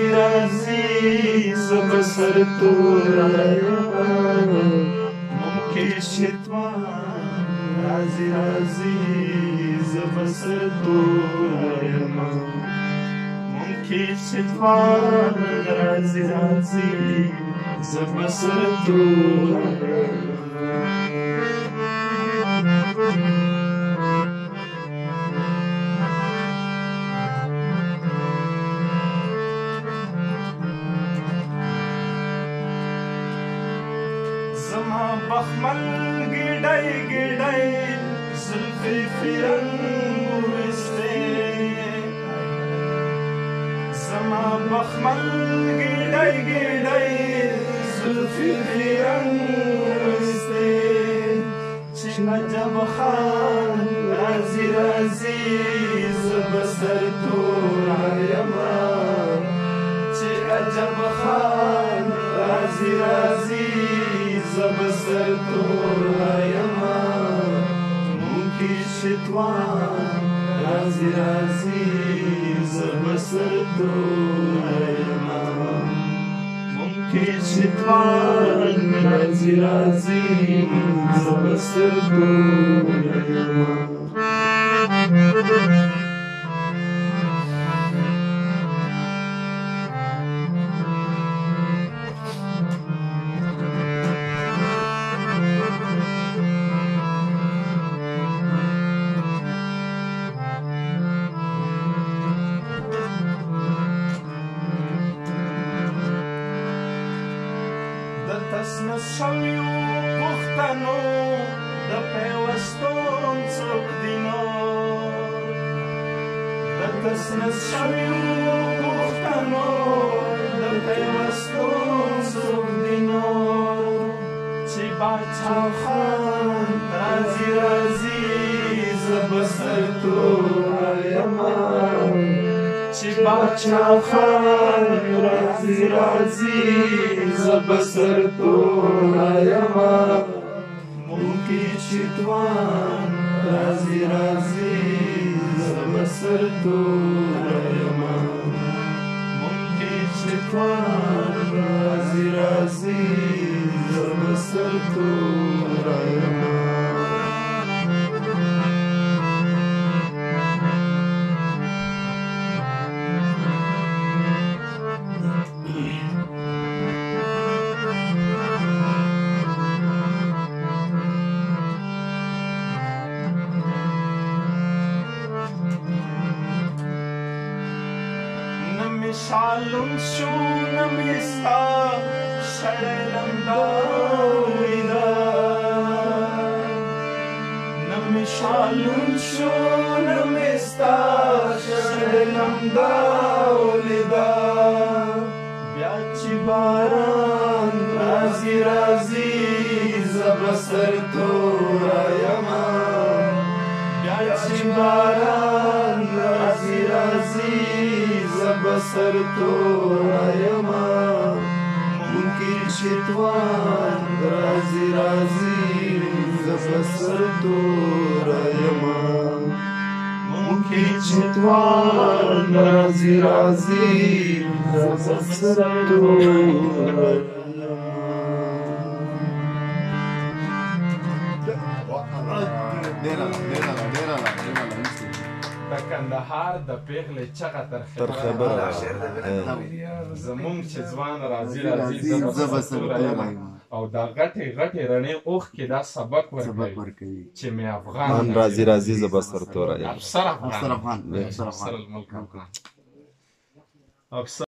راځي راځي زه به سر توره یمه ممکن شتوان راځي راځي زه به سر توره یمه ممکن شتوان راځي راځي زه به سر توره زما بخمل ګډای ګډای زلفې فرنګ وستې زما بخمل ګډای ګډای زلفې فرنګ وستې چې عجب خان راځي راځي زه به سر توره یمه چې عجب خان راځي راځي زه به سر توره یمه ممکن شتوان راځي راځي زه به سر توره یمه ممکن شتوان راځي راځي زه به سر توره یمه تسنس شویو پښتنو د پیوستون څوک دی نو د تسنس شویو پښتنو د پیوستون څوک دی نو چې باچا خان راځي راځي زه به سر توره یمه چې باچا خان راځي راځي زه به سر توره یمه ممکن شتوان راځي راځي زه به سر توره یمه ممکن شتوان راځي راځي زه به سر توره یمه شالون شو نمیستا شړلم دا ولیدا نمی شالون شو نمیستا شړلم دا ولیدا بیا چې باران راځي راځي زه به سر توره یمه بیا چې باران راځي راځي زه به سر توره یمه ممکن شتوان راځي راځي زه به سر توره یمه ممکن شتوان راځي راځي زه به سر توره د کندهار د پیغلې چغه تر خبره زمونږ چې ځوان راځي راځي زه به سر توره او دا غټې غټې رڼې اوښکې دا سبق ورکوي چې مې افغان راځي راځي زه به سر توره یم افسر افغان افسر الملک افغان